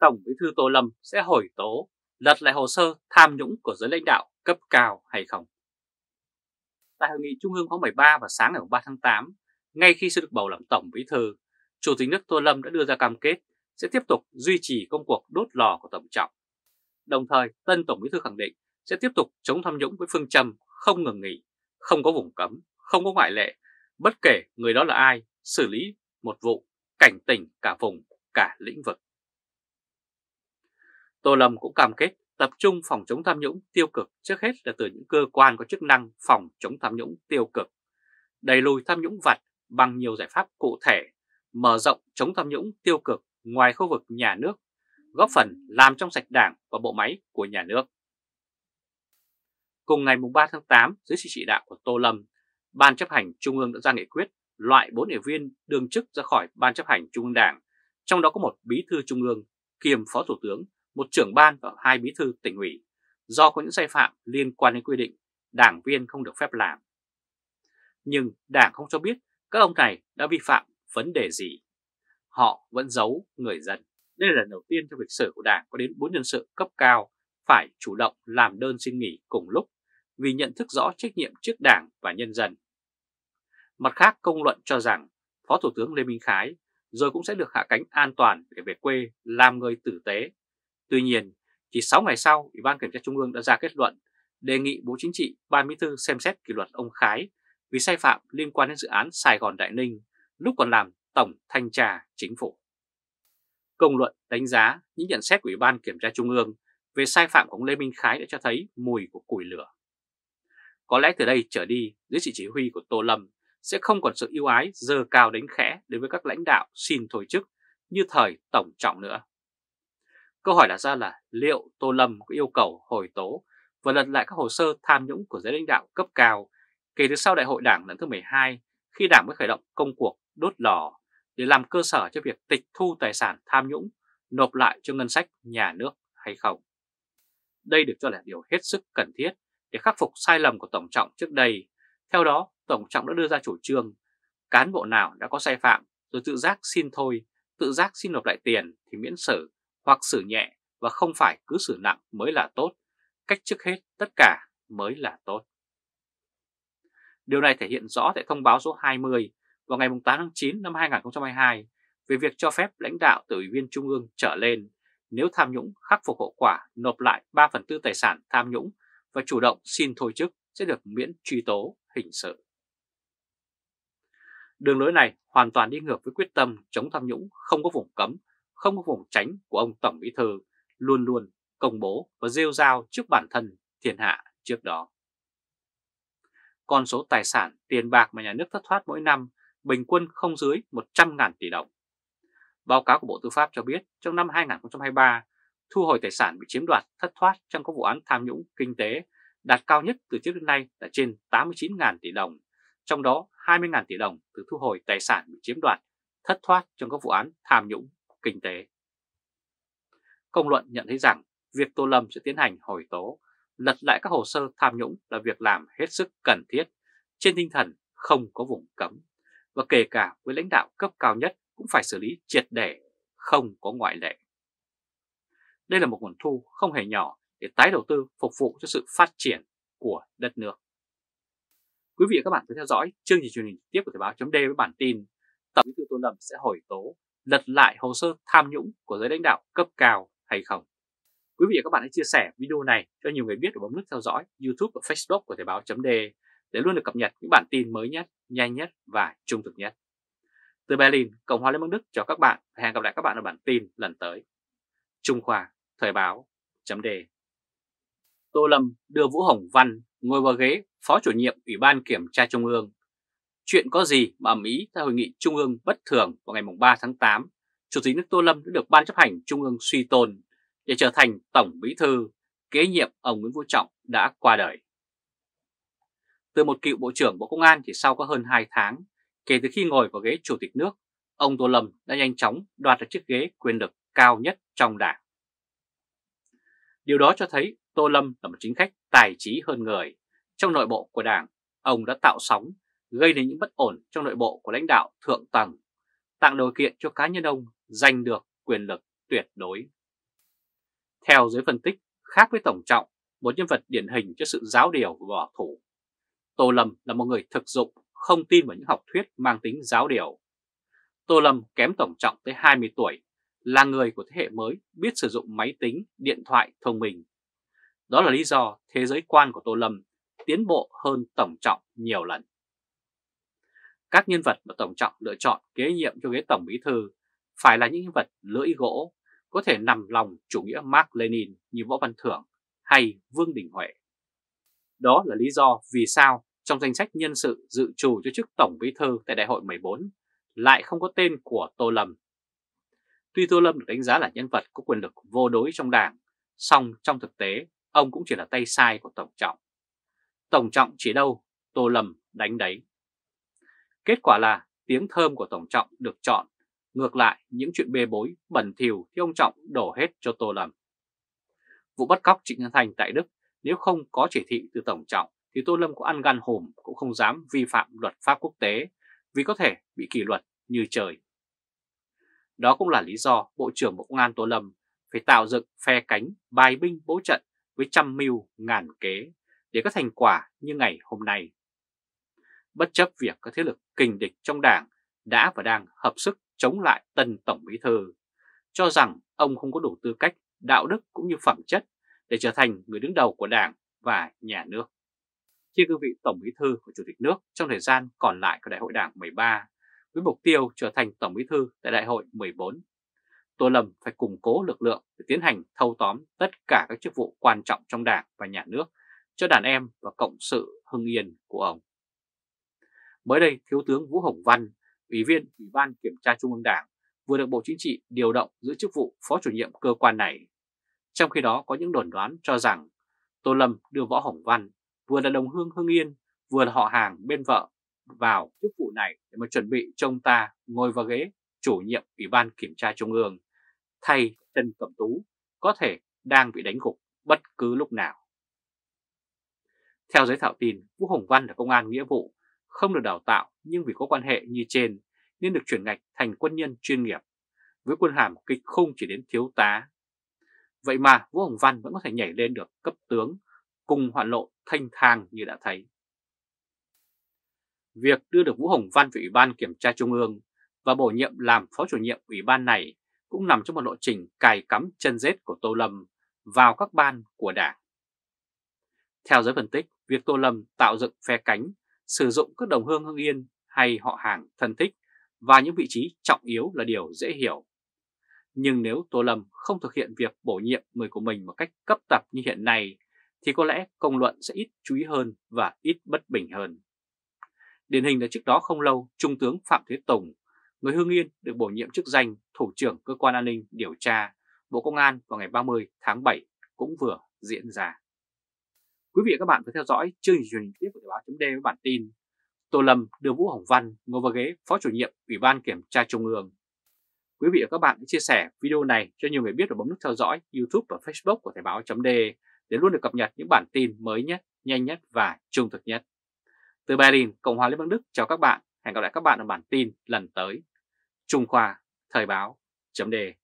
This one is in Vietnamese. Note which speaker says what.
Speaker 1: Tổng Bí thư Tô Lâm sẽ hồi tố, lật lại hồ sơ tham nhũng của giới lãnh đạo cấp cao hay không? Tại hội nghị Trung ương khóa 13 vào sáng ngày 3 tháng 8, ngay khi sẽ được bầu làm Tổng Bí thư, Chủ tịch nước Tô Lâm đã đưa ra cam kết sẽ tiếp tục duy trì công cuộc đốt lò của Tổng Trọng. Đồng thời, tân Tổng Bí thư khẳng định sẽ tiếp tục chống tham nhũng với phương châm không ngừng nghỉ, không có vùng cấm, không có ngoại lệ, bất kể người đó là ai, xử lý một vụ, cảnh tỉnh cả vùng, cả lĩnh vực. Tô Lâm cũng cam kết tập trung phòng chống tham nhũng tiêu cực, trước hết là từ những cơ quan có chức năng phòng chống tham nhũng tiêu cực, đẩy lùi tham nhũng vặt bằng nhiều giải pháp cụ thể, mở rộng chống tham nhũng tiêu cực ngoài khu vực nhà nước, góp phần làm trong sạch Đảng và bộ máy của nhà nước. Cùng ngày 3 tháng 8, dưới sự chỉ đạo của Tô Lâm, Ban chấp hành Trung ương đã ra nghị quyết loại 4 ủy viên đương chức ra khỏi Ban chấp hành Trung ương Đảng, trong đó có một bí thư Trung ương kiêm Phó Thủ tướng, một trưởng ban và 2 bí thư tỉnh ủy, do có những sai phạm liên quan đến quy định đảng viên không được phép làm. Nhưng Đảng không cho biết các ông này đã vi phạm vấn đề gì. Họ vẫn giấu người dân. Đây là lần đầu tiên trong lịch sử của Đảng có đến 4 nhân sự cấp cao phải chủ động làm đơn xin nghỉ cùng lúc vì nhận thức rõ trách nhiệm trước Đảng và nhân dân. Mặt khác, công luận cho rằng Phó Thủ tướng Lê Minh Khái rồi cũng sẽ được hạ cánh an toàn để về quê làm người tử tế. Tuy nhiên, chỉ 6 ngày sau, Ủy ban Kiểm tra Trung ương đã ra kết luận đề nghị Bộ Chính trị, Ban Bí thư xem xét kỷ luật ông Khái vì sai phạm liên quan đến dự án Sài Gòn Đại Ninh lúc còn làm Tổng Thanh tra Chính phủ. Công luận đánh giá những nhận xét của Ủy ban Kiểm tra Trung ương về sai phạm của ông Lê Minh Khái đã cho thấy mùi của củi lửa. Có lẽ từ đây trở đi, dưới sự chỉ huy của Tô Lâm sẽ không còn sự ưu ái dơ cao đánh khẽ đối với các lãnh đạo xin thôi chức như thời Tổng Trọng nữa. Câu hỏi đặt ra là liệu Tô Lâm có yêu cầu hồi tố và lật lại các hồ sơ tham nhũng của giới lãnh đạo cấp cao kể từ sau Đại hội Đảng lần thứ 12, khi Đảng mới khởi động công cuộc đốt lò để làm cơ sở cho việc tịch thu tài sản tham nhũng nộp lại cho ngân sách nhà nước hay không? Đây được cho là điều hết sức cần thiết để khắc phục sai lầm của Tổng Trọng trước đây. Theo đó, Tổng Trọng đã đưa ra chủ trương cán bộ nào đã có sai phạm rồi tự giác xin thôi, tự giác xin nộp lại tiền thì miễn xử hoặc xử nhẹ và không phải cứ xử nặng mới là tốt, cách trước hết tất cả mới là tốt. Điều này thể hiện rõ tại thông báo số 20 vào ngày 8 tháng 9 năm 2022 về việc cho phép lãnh đạo từ Ủy viên Trung ương trở lên nếu tham nhũng khắc phục hậu quả nộp lại 3/4 tài sản tham nhũng và chủ động xin thôi chức sẽ được miễn truy tố hình sự. Đường lối này hoàn toàn đi ngược với quyết tâm chống tham nhũng không có vùng cấm, không có vùng tránh của ông Tổng Bí thư luôn luôn công bố và rêu rao trước bản thân thiên hạ trước đó. Con số tài sản tiền bạc mà nhà nước thất thoát mỗi năm bình quân không dưới 100.000 tỷ đồng. Báo cáo của Bộ Tư pháp cho biết trong năm 2023, thu hồi tài sản bị chiếm đoạt thất thoát trong các vụ án tham nhũng kinh tế đạt cao nhất từ trước đến nay là trên 89.000 tỷ đồng, trong đó 20.000 tỷ đồng từ thu hồi tài sản bị chiếm đoạt thất thoát trong các vụ án tham nhũng kinh tế. Công luận nhận thấy rằng việc Tô Lâm sẽ tiến hành hồi tố, lật lại các hồ sơ tham nhũng là việc làm hết sức cần thiết trên tinh thần không có vùng cấm, và kể cả với lãnh đạo cấp cao nhất cũng phải xử lý triệt để, không có ngoại lệ. Đây là một nguồn thu không hề nhỏ để tái đầu tư phục vụ cho sự phát triển của đất nước. Quý vị và các bạn cứ theo dõi chương trình truyền hình trực tiếp của Thời báo .d với bản tin Tổng Bí thư Tô Lâm sẽ hồi tố, lật lại hồ sơ tham nhũng của giới lãnh đạo cấp cao hay không. Quý vị và các bạn hãy chia sẻ video này cho nhiều người biết và bấm nút theo dõi YouTube và Facebook của Thời báo .d để luôn được cập nhật những bản tin mới nhất, nhanh nhất và trung thực nhất. Từ Berlin, Cộng hòa Liên bang Đức chào các bạn và hẹn gặp lại các bạn ở bản tin lần tới. Trung Khoa, Thời báo .d. Tô Lâm đưa Vũ Hồng Văn ngồi vào ghế Phó chủ nhiệm Ủy ban Kiểm tra Trung ương. Chuyện có gì mà ầm ĩ tại hội nghị Trung ương bất thường vào ngày 3 tháng 8, Chủ tịch nước Tô Lâm đã được Ban chấp hành Trung ương suy tôn để trở thành Tổng Bí thư, kế nhiệm ông Nguyễn Phú Trọng đã qua đời. Từ một cựu Bộ trưởng Bộ Công an chỉ sau có hơn 2 tháng, kể từ khi ngồi vào ghế Chủ tịch nước, ông Tô Lâm đã nhanh chóng đoạt được chiếc ghế quyền lực cao nhất trong Đảng. Điều đó cho thấy Tô Lâm là một chính khách tài trí hơn người. Trong nội bộ của Đảng, ông đã tạo sóng, gây nên những bất ổn trong nội bộ của lãnh đạo thượng tầng, tạo điều kiện cho cá nhân ông giành được quyền lực tuyệt đối. Theo giới phân tích, khác với Tổng Trọng, một nhân vật điển hình cho sự giáo điều và bảo thủ, Tô Lâm là một người thực dụng, không tin vào những học thuyết mang tính giáo điều. Tô Lâm kém Tổng Trọng tới 20 tuổi, là người của thế hệ mới biết sử dụng máy tính, điện thoại thông minh. Đó là lý do thế giới quan của Tô Lâm tiến bộ hơn Tổng Trọng nhiều lần. Các nhân vật mà Tổng Trọng lựa chọn kế nhiệm cho ghế Tổng Bí thư phải là những nhân vật lưỡi gỗ, có thể nằm lòng chủ nghĩa Mác Lênin như Võ Văn Thưởng hay Vương Đình Huệ. Đó là lý do vì sao trong danh sách nhân sự dự trù cho chức Tổng Bí thư tại Đại hội 14 lại không có tên của Tô Lâm. Tuy Tô Lâm được đánh giá là nhân vật có quyền lực vô đối trong Đảng, song trong thực tế ông cũng chỉ là tay sai của Tổng Trọng. Tổng Trọng chỉ đâu, Tô Lâm đánh đấy. Kết quả là tiếng thơm của Tổng Trọng được chọn, ngược lại những chuyện bê bối, bẩn thỉu thì ông Trọng đổ hết cho Tô Lâm. Vụ bắt cóc Trịnh Nhân Thanh tại Đức, nếu không có chỉ thị từ Tổng Trọng thì Tô Lâm có ăn gan hùm cũng không dám vi phạm luật pháp quốc tế vì có thể bị kỷ luật như trời. Đó cũng là lý do Bộ trưởng Bộ Công an Tô Lâm phải tạo dựng phe cánh, bài binh bố trận với trăm mưu ngàn kế để có thành quả như ngày hôm nay. Bất chấp việc các thế lực kình địch trong Đảng đã và đang hợp sức chống lại tân Tổng Bí thư, cho rằng ông không có đủ tư cách, đạo đức cũng như phẩm chất để trở thành người đứng đầu của Đảng và nhà nước. Trên cương vị Tổng Bí thư và Chủ tịch nước trong thời gian còn lại của Đại hội Đảng 13, với mục tiêu trở thành Tổng Bí thư tại Đại hội 14, Tô Lâm phải củng cố lực lượng để tiến hành thâu tóm tất cả các chức vụ quan trọng trong Đảng và nhà nước cho đàn em và cộng sự hưng yên của ông. Mới đây, Thiếu tướng Vũ Hồng Văn, Ủy viên Ủy ban Kiểm tra Trung ương Đảng, vừa được Bộ Chính trị điều động giữ chức vụ Phó Chủ nhiệm cơ quan này. Trong khi đó có những đồn đoán cho rằng Tô Lâm đưa Võ Hồng Văn, vừa là đồng hương Hưng Yên, vừa là họ hàng bên vợ, vào chức vụ này để mà chuẩn bị cho ông ta ngồi vào ghế chủ nhiệm Ủy ban Kiểm tra Trung ương, thay Trần Cẩm Tú có thể đang bị đánh gục bất cứ lúc nào. Theo giới thạo tin, Vũ Hồng Văn là công an nghĩa vụ, không được đào tạo nhưng vì có quan hệ như trên nên được chuyển ngạch thành quân nhân chuyên nghiệp, với quân hàm kịch khung chỉ đến thiếu tá. Vậy mà Vũ Hồng Văn vẫn có thể nhảy lên được cấp tướng, cùng hoạn lộ thanh thang như đã thấy. Việc đưa được Vũ Hồng Văn về Ủy ban Kiểm tra Trung ương và bổ nhiệm làm Phó Chủ nhiệm Ủy ban này cũng nằm trong một lộ trình cài cắm chân rết của Tô Lâm vào các ban của Đảng. Theo giới phân tích, việc Tô Lâm tạo dựng phe cánh, sử dụng các đồng hương Hưng Yên hay họ hàng thân thích và những vị trí trọng yếu là điều dễ hiểu. Nhưng nếu Tô Lâm không thực hiện việc bổ nhiệm người của mình một cách cấp tập như hiện nay, thì có lẽ công luận sẽ ít chú ý hơn và ít bất bình hơn. Điển hình là trước đó không lâu, Trung tướng Phạm Thế Tùng, người Hưng Yên, được bổ nhiệm chức danh Thủ trưởng Cơ quan An ninh Điều tra Bộ Công an vào ngày 30 tháng 7 cũng vừa diễn ra. Quý vị và các bạn có theo dõi chương trình truyền hình tiếp của Thời báo.d với bản tin Tô Lâm đưa Vũ Hồng Văn ngồi vào ghế Phó Chủ nhiệm Ủy ban Kiểm tra Trung ương. Quý vị và các bạn hãy chia sẻ video này cho nhiều người biết và bấm nút theo dõi YouTube và Facebook của Thời báo.d để luôn được cập nhật những bản tin mới nhất, nhanh nhất và trung thực nhất. Từ Berlin, Cộng hòa Liên bang Đức, chào các bạn. Hẹn gặp lại các bạn ở bản tin lần tới. Trung Khoa, Thời báo.d